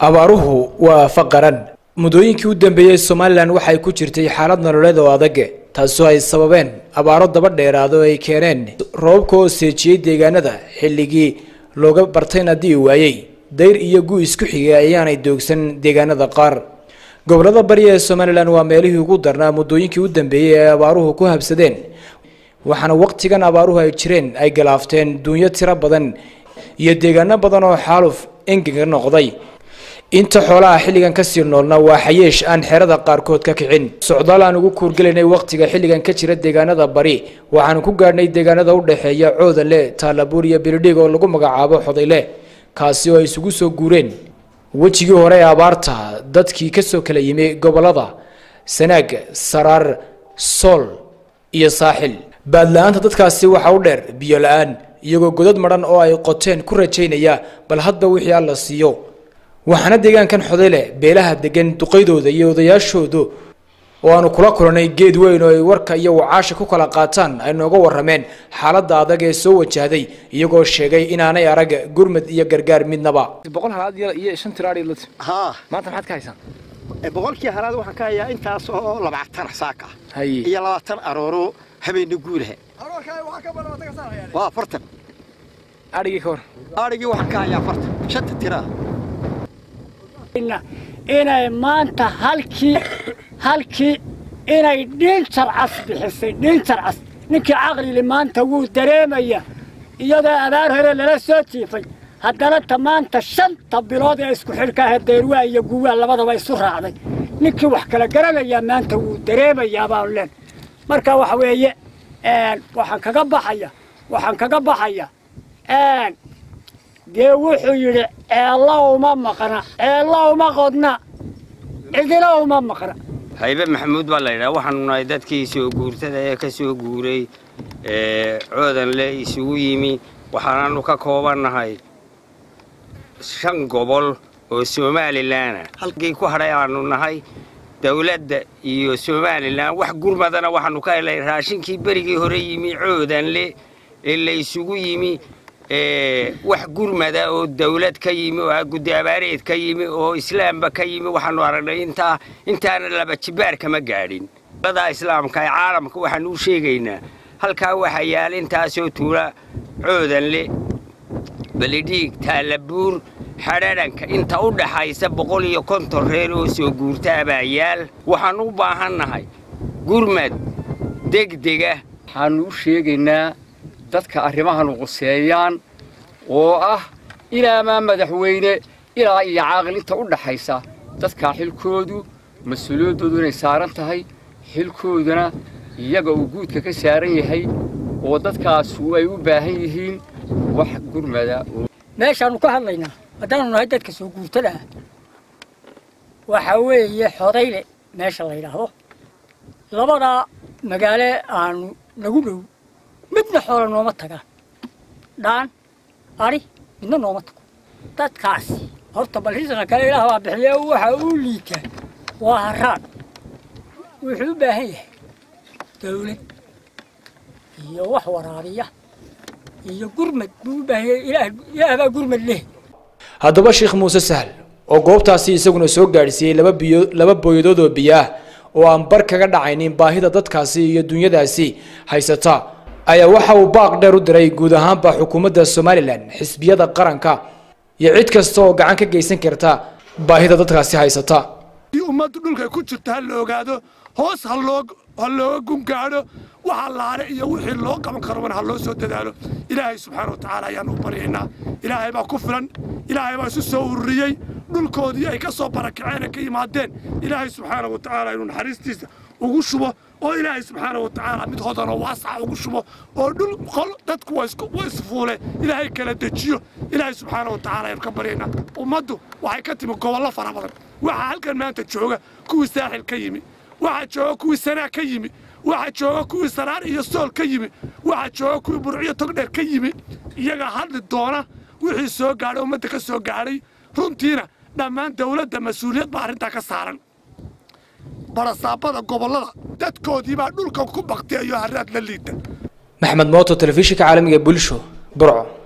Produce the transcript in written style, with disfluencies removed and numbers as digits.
abaaruhu waa faqaran mudooyinkii u dambeeyay Soomaaliland waxay ku jirtay xaalad nololeed oo adag taasoo ay sababeen abaaro daba dheeraado ay keeneen roobka oo seejiyay deegaanada xilligii looga bartayna dii waayay dayr iyo gu isku xigay ayaanay doogsan deegaanada qaar gobolada bari ee Soomaaliland waa meelihii ugu darnaa mudooyinkii u dambeeyay ee abaaruhu ku habsadeen waxaana waqtigan abaaruhu ay jireen ay galaafteen duunyo tiro badan iyo deegaano badan oo xaaluf engegan noqday inta xoolaha xilligan ka sii noolna waa xayeesh aan xerada qaarkood ka kicin socdaal aan ugu kuurgelinay waqtiga xilligan ka jira deegaanada bari waxaan ku gaadhnay deegaanada u dhaxeeya Coodale Taalabuur iyo Birdhig oo lagu magacaabo Xodayle kaasi oo ay isugu soo guureen wajigii hore ee abaarta dadkii ka soo kala yimay gobolada Sanaag Saraar Sool iyo Saaxil baadlaanta dadkaasi waxa u dheer biyo la'aan iyagoo godad maran oo ay qoteen ku rajaynaya bal hadba wixii alla siiyo waxaana deegaankan Xodayle beelaha degan duqeydooda iyo odayaashoodu oo aanu kula kulanay geed weyn oo ay warka iyo wacaasha ku kala qaataan ay nooga warameen xaaladda adag ee soo wajahday iyagoo sheegay inaanay arag gurmad iyo gargaar midnaba boqol halaad iyo 5 tiraari lat maanta maxaad ka haysan boqolkii halaad waxaan ka hayaa intaas oo 20 saaka iyo 20 arooro habeen guulaha aroorkay waxa ka badan ka saarayaan waa 40 arigii waxaan ka hayaa 40 shanta tiraa inay maanta halkii inay dhintar cas bixisay dhintar cas ninkii aqli maanta wuu dareemaya iyadoo abaar hore lala soo tiifay haddana maanta 5 bilood ee isku xilka ah deerwaa iyo guwaa labadaba isu raacday ninkii wax kala garanaya maanta wuu dareemaya baa leen marka waxa weeye waxaan kaga baxaya dee wuxuu yiri Allahumma maqna Allahumma qodna idilahuma maqna haybe maxamuud baa la yiraahdaa waxaan nahay dadkii soo guurtada ee ka soo guuray Coodale isugu yimi waxaanu ka koobanahay 5 gobol oo Soomaaliland halkii ku haray aanu nahay dawladda iyo Soomaaliland wax gurmadana waxaanu ka helay raashinkii berigii hore yimi Coodale ilaa isugu yimi wax gurmada oo dawlad ka yimi oo guddi abaareed ka yimi oo islaamba ka yimi waxaanu aragnay intaana laba jibaar kama gaadhin dada islaamka ee caalamka waxaan u sheegaynaa halka waxa yaal intaas oo tuula Coodale Birdhig Taalabuur xararanka inta u dhaxaysa 150 reer oo soo guurta abayaal waxaan u baahanahay gurmad degdega waxaan u sheegaynaa dadka arrimahan quseeyaan oo ah ilaa madaxweyne ilaa iyo caaqil inta u dhaxaysa dadka xilkoodu mas'uuliyadoodu inay saaran tahay xilkooduna iyaga uu guudka ka saaran yahay oo dadkaas ay u baahan yihiin wax gurmada meeshaan ka hadlaynaa hadaan nahay dadka soo guurtada waxa weeye Xodayle meesha la yiraahdo labada magaalo aan lagu dhow midna xoolo nooma tagaan daan ari midna nooma tago dadkaas horta balhiisana kale ilaaha waa bixiyo waxa uu liitaa waa haraan wuxuu baahan yahay dawlad iyo wax waraabiya iyo gurmad buu baahan ilaaha gurmad leh haddaba Sheekh Muuse Sahal oo goobtaasi isaguna soo gaarsiiyay laba booyadood oo biyo ah oo aan bar kaga dhacaynin baahida dadkaasi iyo dunyadaasi haysata ayaa waxa uu baaq dheer u diray guud ahaanba xukuumadda Soomaaliland xisbiyada qaranka iyo cid kasta oo gacan ka geysan karta baahida dadkaasi haysata ummaddu dhulka ku jirta la ogaado hoos hal loo gungaado waxa laare iyo wixii loo qaban karo hal loo soo dadaalo ilaahay subxaanahu wa ta'aala ayaan u baryaynaa ilaahay baa ku filan ilaahay baa isu soo ururiyay dhulkoodii ay ka soo barakaceen ka yimaadeen ilaahay subxaanahu wa ta'aala inuu naxariistiisa ugu shubo oo ilaahay subxaanahu wa ta'aala mid hodan oo waasac ugu shubo oo dhul qol dadku way isfuule ilaahay kala dejiyo ilaahay subxaanahu wa ta'aala ayaan ka baryaynaa ummaddu waxay ka timi gobollo fara badan waxa halkan maanta jooga kuwii Saaxil ka yimi waxa jooga kuwii Sanaag ka yimi waxa jooga kuwii Saraar iyo Sool ka yimi waxa jooga kuwii Burciyo Togdheer ka yimi iyaga hadli doona wixii soo gaaray ummadda ka soo gaaray runtiina dhammaan dawladda mas'uuliyad baa arrinta ka saaran barasaabada gobolada dadkoodii baa dhulka ku baqtay iyo haraad la liita Maxamed Mooto telefishinka caalamiga bulsho Burco